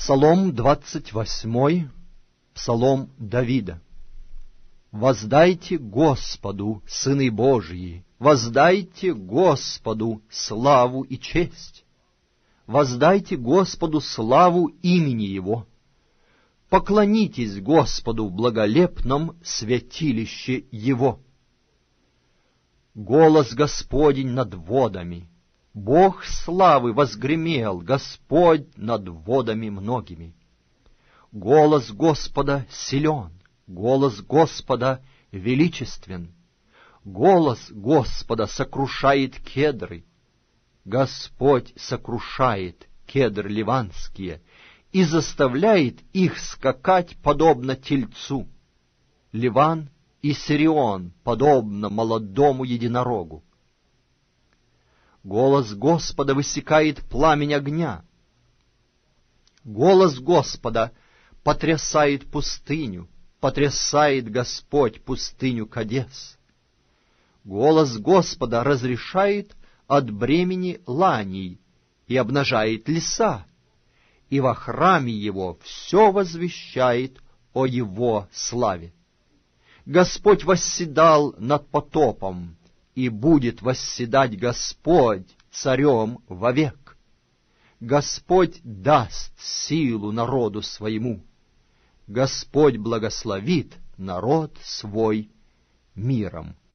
Псалом 28, псалом Давида. «Воздайте Господу, сыны Божьи, воздайте Господу славу и честь, воздайте Господу славу имени Его, поклонитесь Господу в благолепном святилище Его. Голос Господень над водами, Бог славы возгремел, Господь над водами многими. Голос Господа силен, голос Господа величествен, голос Господа сокрушает кедры. Господь сокрушает кедры ливанские и заставляет их скакать подобно тельцу. Ливан и Сирион подобно молодому единорогу. Голос Господа высекает пламень огня. Голос Господа потрясает пустыню, потрясает Господь пустыню Кадес. Голос Господа разрешает от бремени ланей и обнажает леса, и во храме Его все возвещает о Его славе. Господь восседал над потопом, и будет восседать Господь царем вовек. Господь даст силу народу своему, Господь благословит народ свой миром».